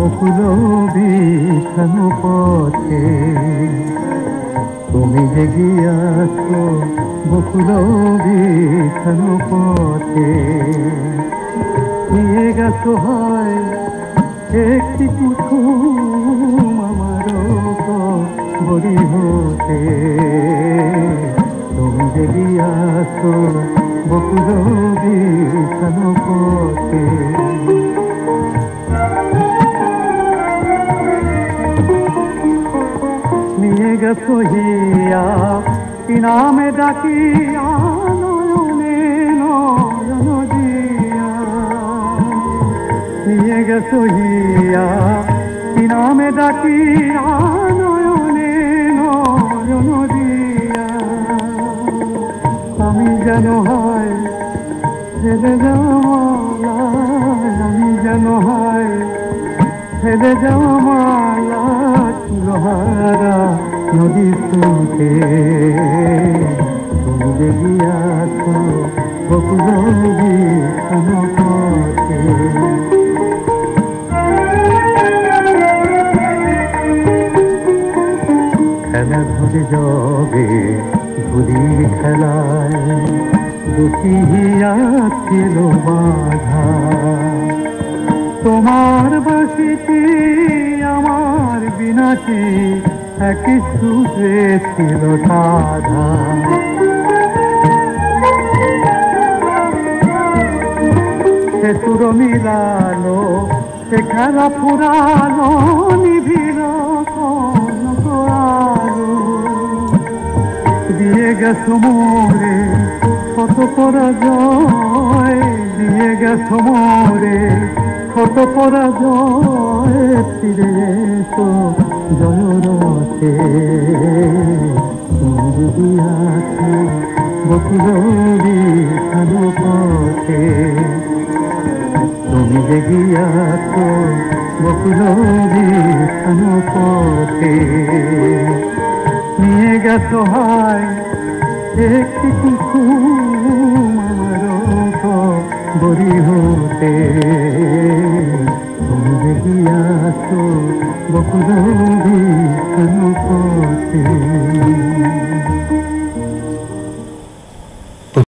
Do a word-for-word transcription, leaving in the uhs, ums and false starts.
বকুল বিছানো পথে তুমি যে গিয়াছ বকুল বিছানো পথে নিয়ে গেছো হয় একটি কুসুম আমার বড়ি হতে তুমি যে গিয়াছ বকুল বিছানো পথে নিয়ে গেছো হিয়া কি নামে ডাকিয়া নয়নে নয়ন দিয়া নিয়ে গেছো হিয়া কি নামে ডাকিয়া নয়নে নয়ন দিয়া আমি যেন হয় ফেলে যাওয়া আমি যেন হয় ফেলে যাওয়া মালা চুলহারা নদী শুনতে তুমি যে গিয়াছ বকুল বিছানো পথে খেলা ধরে যাবে ধুলি খেলায় দুটি হিয়া ছিল বাধা তোমার বাঁশিটি আমার বিনাটি একই সুরে ছিল সাধা সে সুর মিলালো সে খেলা ফুরালো নিভিল আলো দিয়ে গেছো মোরে কত পরাজয় দিয়ে গেছো মোরে কত পরাজয় ফিরে এসো জয়রথে তুমি গিয়াছ বকুল বিছানো পথে তুমি যে গিয়াছ বকুল বিছানো পথে নিয়ে গেছো হায় একটি কুসুম আমার বড়ি হতে তুমি যে গিয়াছ বকুল বিছানো পথে।